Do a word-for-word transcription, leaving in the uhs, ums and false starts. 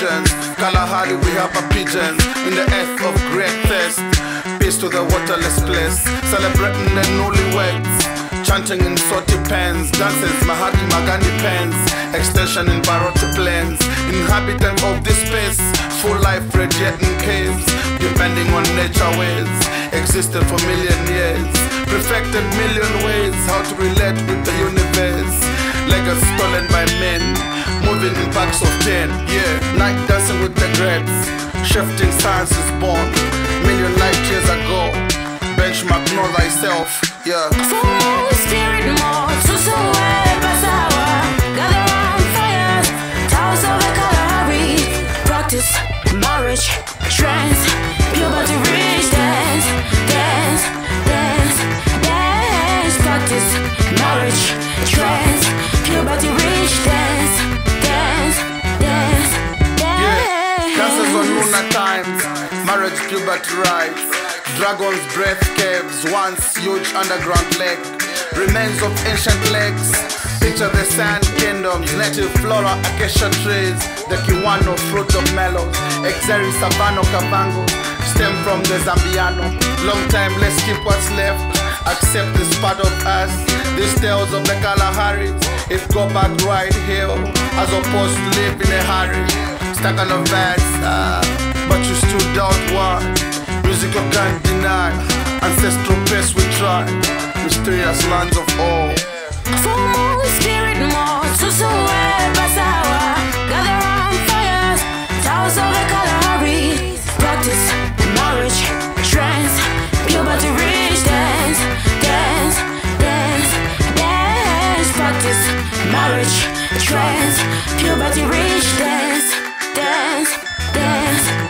regions. Kalahari, we have a pigeon in the earth of great thirst. Peace to the waterless place, celebrating the newlyweds, chanting in Soti pens, dances Mahatma Gandhi pens, extension in Barota plains, inhabitant of this space, full life radiating caves, depending on nature ways, existed for million years, perfected million ways how to relate with the universe, legacy stolen by men, moving in packs of ten, yeah, night dancing with the greats, shifting science is born, million light years ago, benchmark know thyself, yeah. Full spirit more to survive Basawa. Gather round fires, towers of the Kalahari. Practice marriage, trance, puberty reach, dance, dance, dance, dance. Practice marriage, trance, puberty reach, dance, dance, dance, dance. Yeah, dances on lunar times, marriage, puberty rites. Dragon's breath caves, once huge underground lake, remains of ancient lakes. Picture the sand kingdoms, native flora, acacia trees, the Kiwano fruit of mellows, Exeri Savano Kavango, stem from the Zambiano. Long time, let's keep what's left, accept this part of us. These tales of the Kalahari, if go back right here, as opposed to live in a hurry. Stuck on the vets, uh, but you still doubt why. Music you can't deny, ancestral pace we try, mysterious lands of all. Full spirit more to survive Basawa. Gather round fires, towers of the Kalahari. Practice marriage, trance, puberty reach, dance, dance, dance, dance. Practice marriage, trance, puberty reach, dance, dance, dance.